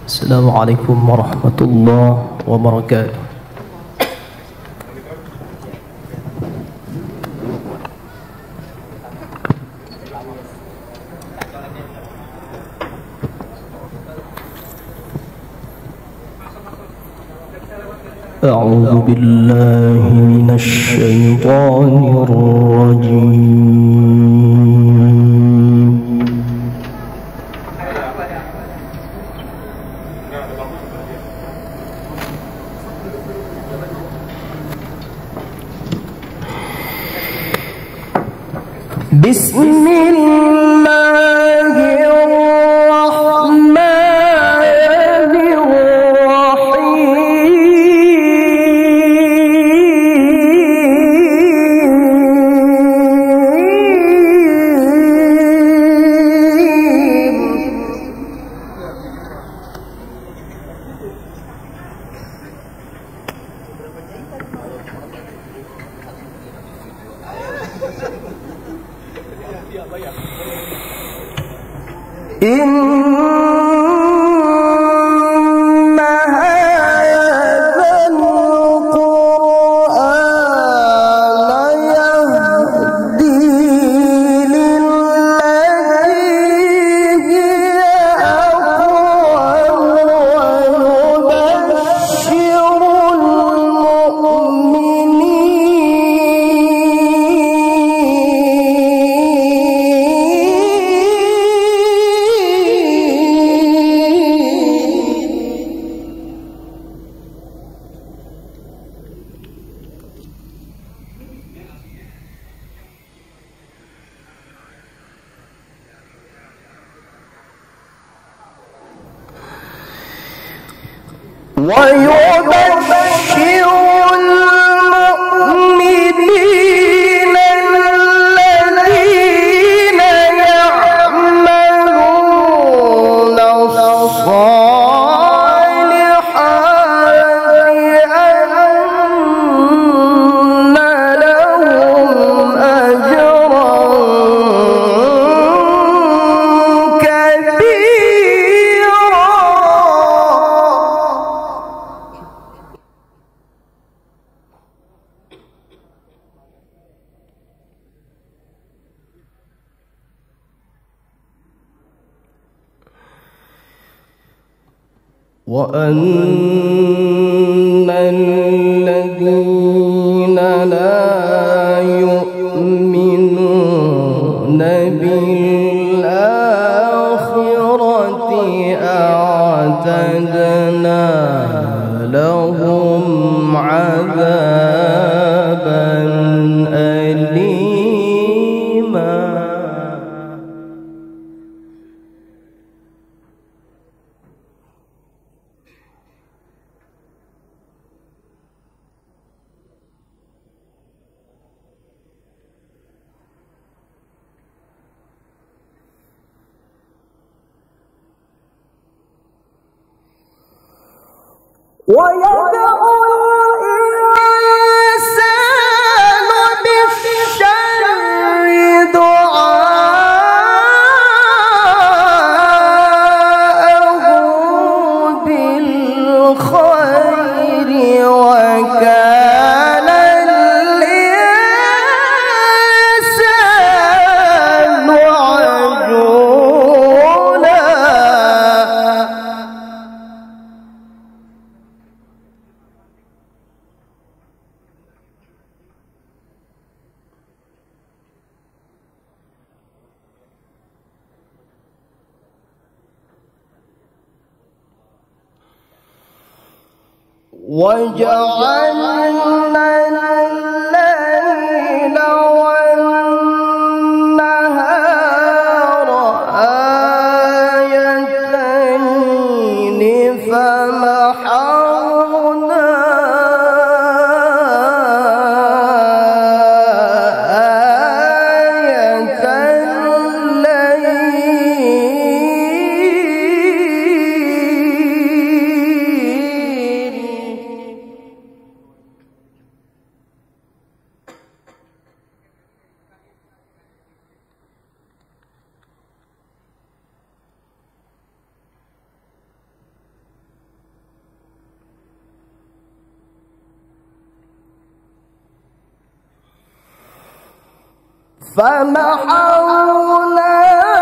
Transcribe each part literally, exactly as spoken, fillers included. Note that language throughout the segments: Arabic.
السلام عليكم ورحمة الله وبركاته. أعوذ بالله من الشيطان الرجيم. بسم الله الرحمن إن هذا القرآن يهدي للتي هي أقوم ويبشر ويبشر المؤمنين الذين يعملون الصالحات أن لهم أجرا كبيرا. وأن الذين لا يؤمنون بالآخرة أعتدنا لهم عذابا أليما. ويدعو الإنسان بالشر دعاءه بالخير وكان الإنسان عجولا. وجعلنا الليل والنهار آيتين فمحونا آية الليل فمحونا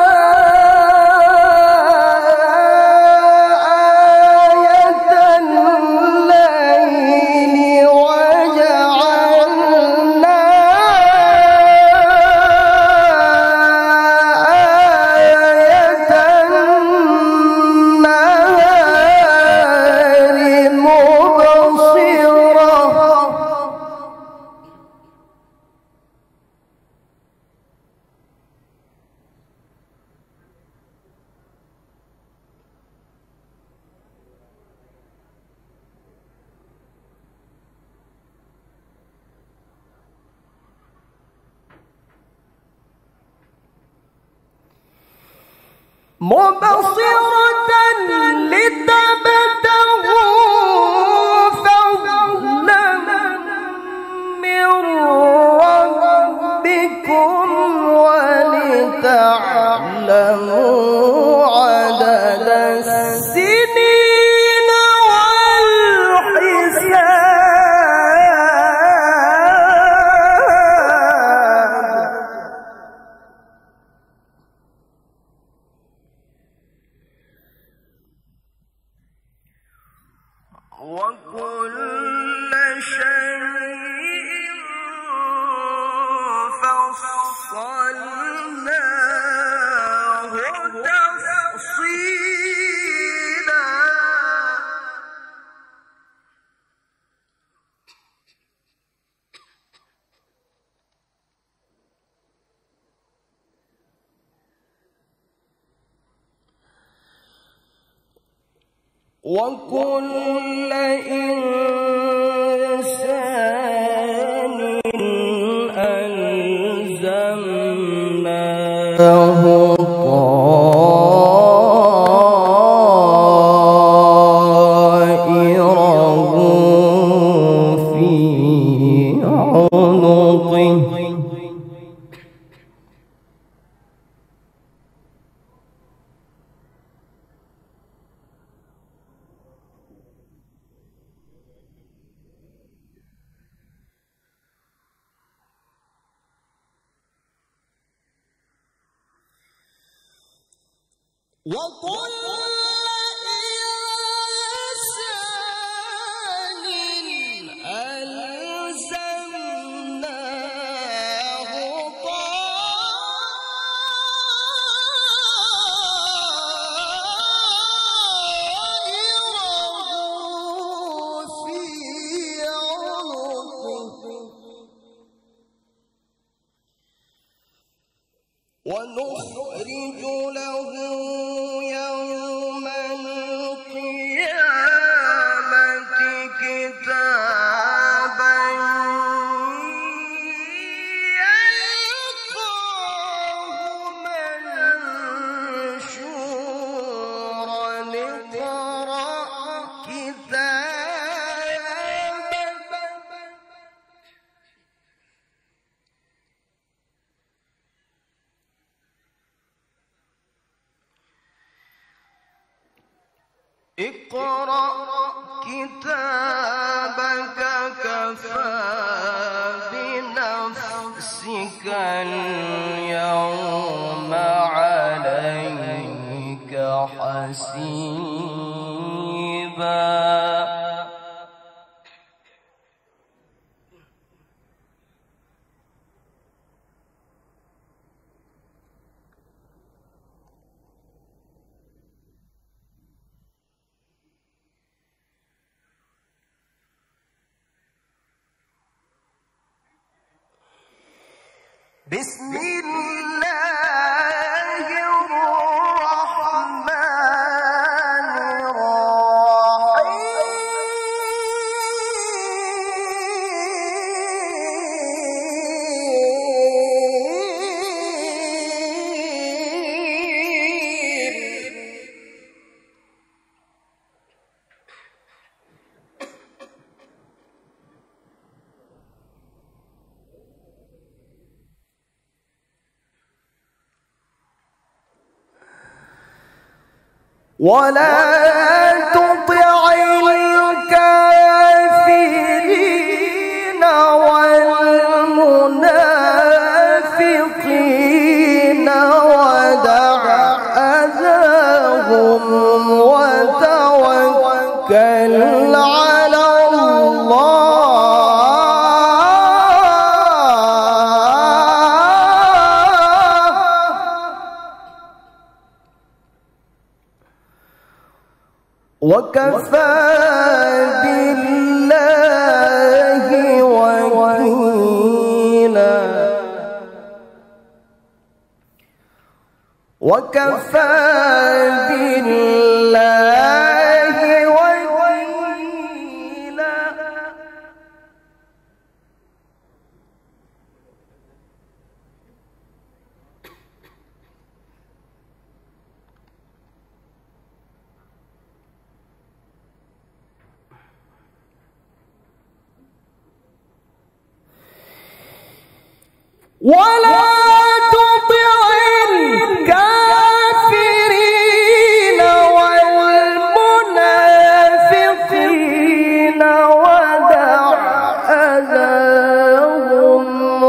مبصرة لتبتغوا فضلا من ربكم ولتعلموا عدد السنين والحساب. وكل شيء فصلناه تفصيلا. وكل إنسان ألزمناه طائره في عنقه. وكل إنسان ألزمناه طائره في عنقه. ونخرج له يوم القيامة كتابا يلقاه منشورا. اقرأ كتابك اقرأ كتابك كفى بنفسك اليوم عليك حسيبا. بسم الله الرحمن الرحيم. ولا تطع الكافرين والمنافقين على وكفى بالله وكيلا وكفى بالله وكيلا. ولا تطع الكافرين والمنافقين ودع أذاهم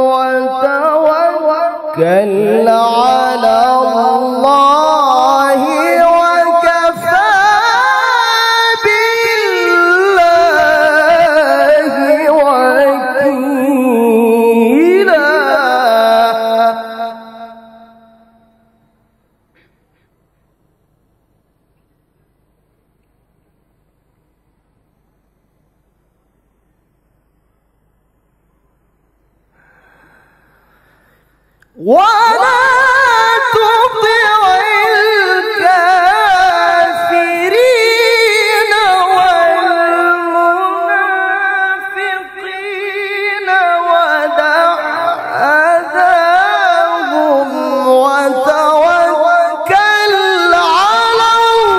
وتوكل على الله وكفى بالله وكيلا. ولا تطع الكافرين والمنافقين ودع أذاهم وتوكل على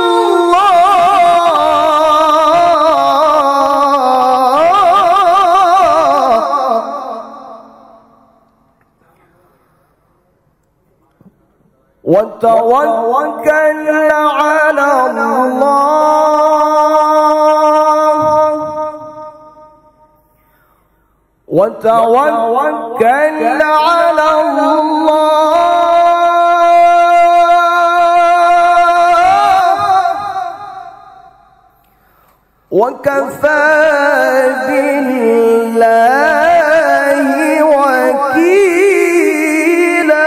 وتوكل على الله وتوكل على الله وكفى بالله وكيلا.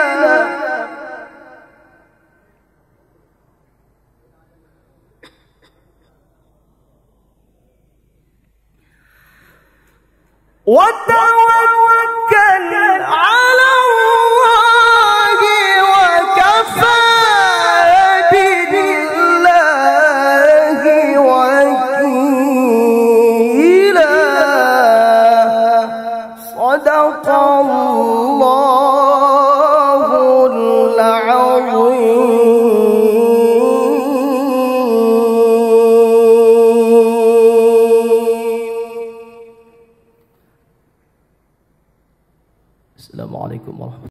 وتوكل على الله وكفى بالله وكيلا. صدق الله العظيم. السلام عليكم ورحمة الله.